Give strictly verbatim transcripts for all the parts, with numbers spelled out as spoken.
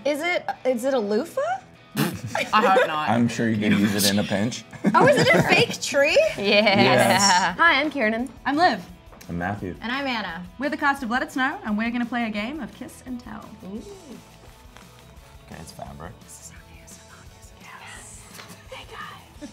Is it, is it a loofah? I hope not. I'm sure you can use it in a pinch. Oh, is it a fake tree? Yeah. Yes. Hi, I'm Kiernan. I'm Liv. I'm Matthew. And I'm Anna. We're the cast of Let It Snow, and we're gonna play a game of Kiss and Tell. Ooh. Okay, it's fabric. This is our kiss and yes. Hey guys.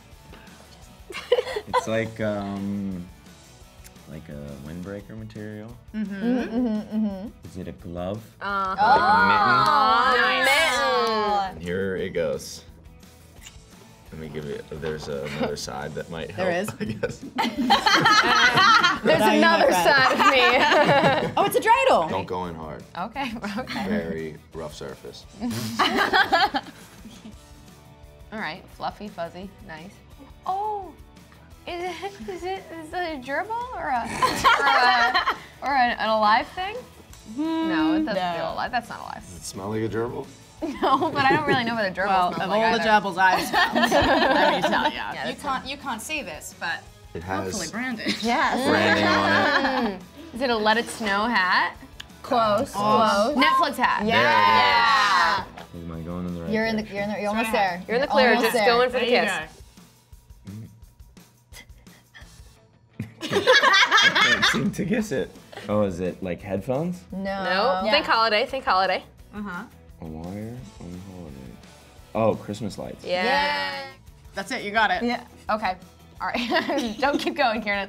It's like um, like a windbreaker material. Mm-hmm. Mm-hmm. Mm-hmm. Is it a glove? Uh, Like a oh, mitten? nice. And here it goes. Let me give you. There's another side that might help. There is? I guess. There's What are you, my another friend? side of me. Oh, it's a dreidel. Don't go in hard. Okay, okay. Very rough surface. All right, fluffy, fuzzy, nice. Oh, is it, is it, is it a gerbil or a, or, a, or a, an alive thing? Mm, no, it doesn't no. feel alive. That's not alive. Does it smell like a gerbil? No, but I don't really know what a gerbil Well, smells of like all the either. gerbils I've smelled, let me tell you. Yeah, you that's can't, you can't see this, but It has hopefully branded. Yes. branding on it. Is it a Let It Snow hat? Close. Oh. Close. Netflix hat. Yeah. Am I going in the right You're in the, direction? you're in the, you're almost there. You're in the clear, Almost just there. going for the There you kiss. go. I can't seem to guess it. Oh, is it like headphones? No. No, think holiday, think holiday. Uh-huh. A wire on holiday. Oh, Christmas lights. Yeah. Yeah. That's it, you got it. Yeah. Okay, all right. Don't keep going, Kiernan.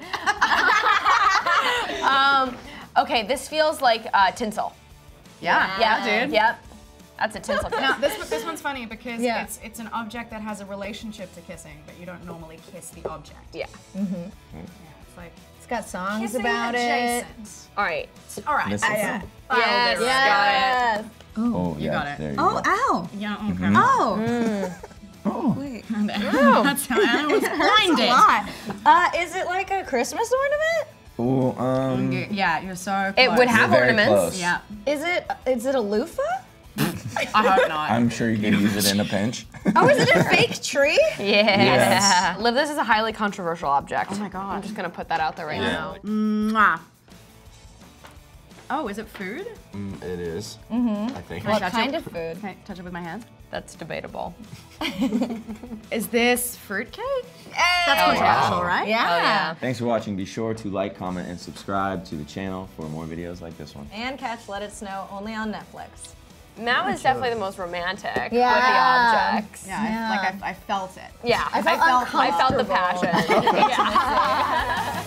um, okay, this feels like uh, tinsel. Yeah, Yeah, yeah, dude. Yep. That's a tinsel kiss. Now, this, this one's funny because Yeah. it's it's an object that has a relationship to kissing, but you don't normally kiss the object. Yeah. Yeah, it's like It's got songs kissing about it. adjacent. All right. All right. Mistletoe? I, uh, Yes. Yes. Oh, You yeah. got it. There you Oh, go. ow. yeah, okay. Mhm. Oh. Oh. Wait. That's how Anna was blinded. Uh, is it like a Christmas ornament? Oh, um. You- Yeah, you're so close. It would have You're very ornaments. close. Yeah. Is it, is it a loofah? I hope not. I'm sure you can use it in a pinch. Oh, is it a fake tree? Yeah. Yes. Liv, this is a highly controversial object. Oh my God. I'm just gonna put that out there right Yeah. now. Mwah. Oh, is it food? Mm, it is. Mm-hmm. I think. What touch kind it? of food? Can I touch it with my hand? That's debatable. Is this fruitcake? Hey! That's controversial, right? Yeah. Oh yeah. Thanks for watching. Be sure to like, comment, and subscribe to the channel for more videos like this one. And catch Let It Snow only on Netflix. Matt was definitely the most romantic Yeah. with the objects. Yeah, Yeah. I, like I, I felt it. Yeah. I felt I felt the uncomfortable. passion. Yeah.